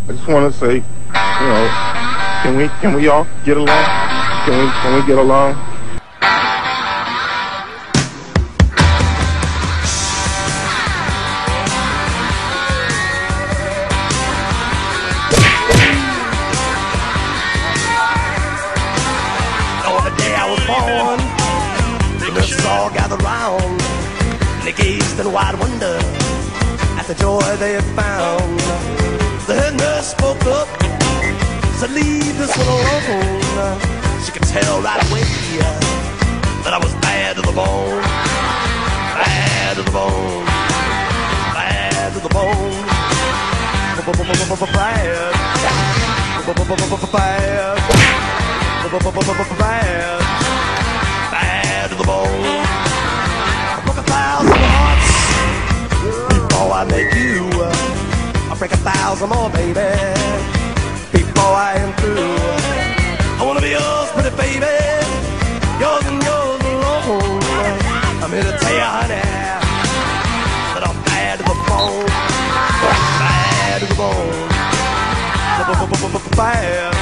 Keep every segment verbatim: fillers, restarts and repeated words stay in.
I just want to say, you know, can we can we all get along? Can we can we get along? On the day I was born, the nurses all gathered round. They gazed in wide wonder at the joy they had found. The head nurse spoke up, said, leave this one alone. She could tell right away that I was bad to the bone. Bad to the bone. Bad to the bone. Bad. Bad. Bad. Bad to the bone. I broke a thousand hearts before I met you. I'll break a thousand more, baby, before I am through. I wanna be yours, pretty baby, yours and yours alone. I'm here to tell you, honey, that I'm bad to the bone. Bad to the bone. Bad. Bad.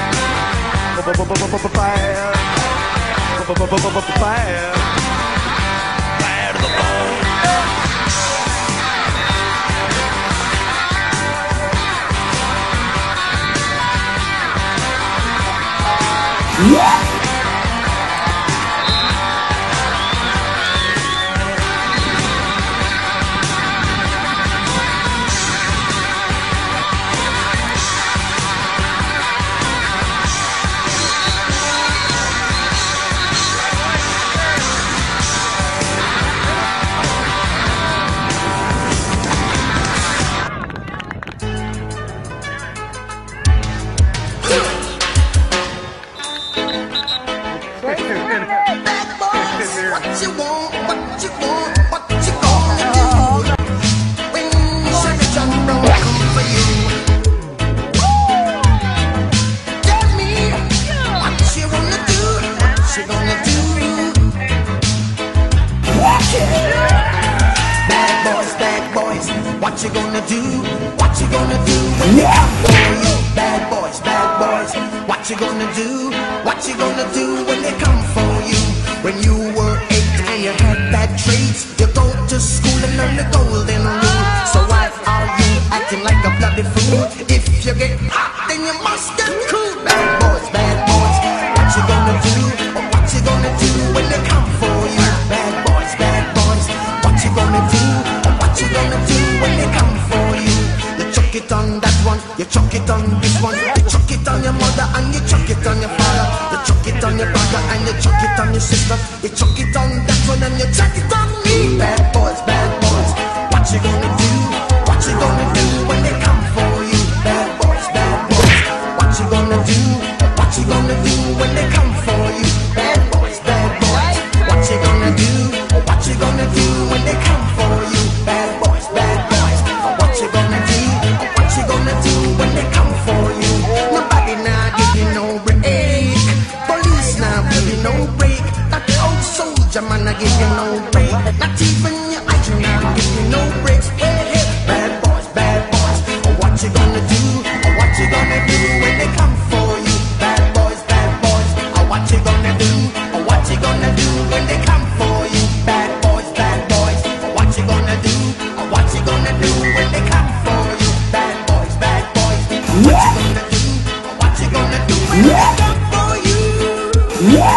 Bad. Bad to the bone. Yeah! What you gonna do? What you gonna do when they come for you? Bad boys, bad boys. What you gonna do? What you gonna do when they come for you? When you were eight and you had bad traits, you go to school and learn the golden rule. So why are you acting like a bloody fool? If you get hot, then you must get cool. Bad boys, bad boys. What you gonna do? What you gonna do when they come for you? Bad boys, bad boys. What you gonna do? What you gonna do when they come for you? You chuck it on that one, you chuck it on this one, you chuck it on your mother and you chuck it on your father, you chuck it on your brother and you chuck it on your sister, you chuck it on that one and you chuck it on me. Bad boys, bad boys. What you gonna do? What you gonna do when they come for you? Bad boys, bad boys. What you gonna do? What you gonna do when they come for you? Bad boys, bad boys. What you gonna do? What you gonna do when they come for you? Bad boys, bad boys. What you gonna do? What you gonna do when they come for you? Nobody now give you no break. Police now give you no break. That old soldier man I give you no break. Not even your eyes now give you no breaks. Hey, hey, bad boys, bad boys. What you gonna do? What you gonna do when they come for you? Bad boys, bad boys. What you gonna do? What you gonna do when they come for you? Bad boys, bad boys. What you gonna do? What you gonna do when they come for you? Bad boys, bad boys. What you gonna do? What you gonna do when they come for you? Yeah.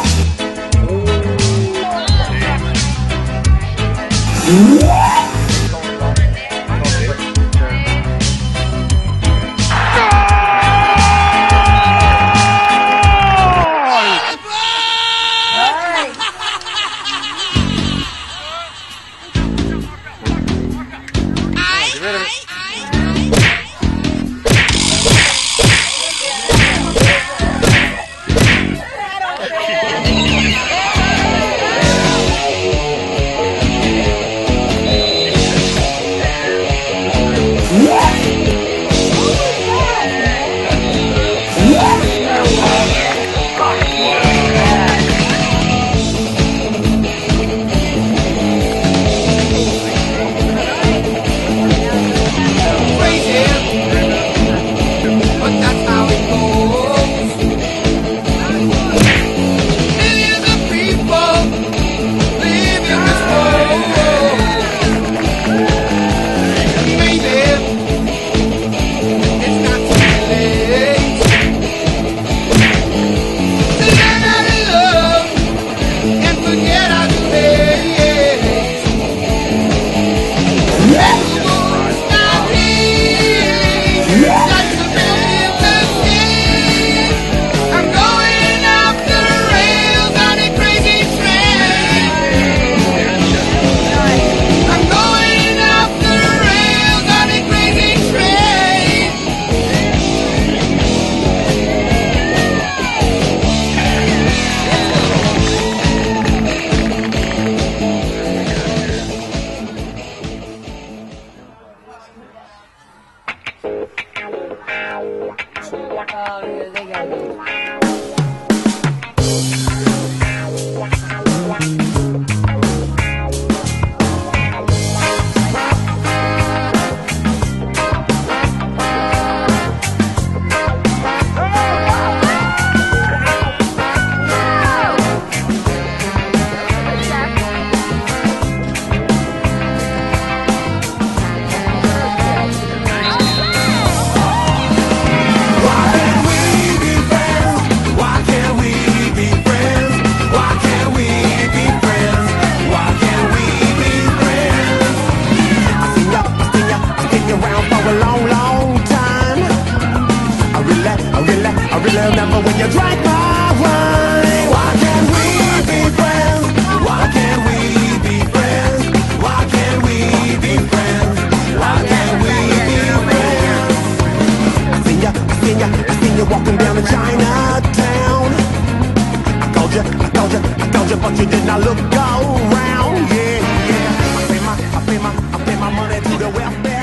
que tenga aquí. Remember when you drank my wine? Why can't we be friends? Why can't we be friends? Why can't we be friends? Why can't we be friends? I seen ya, I seen ya, I seen you walking down in Chinatown. I called you, I called you, I called you, but you did not look around. Yeah, yeah. I pay my, I pay my, I pay my money to the welfare.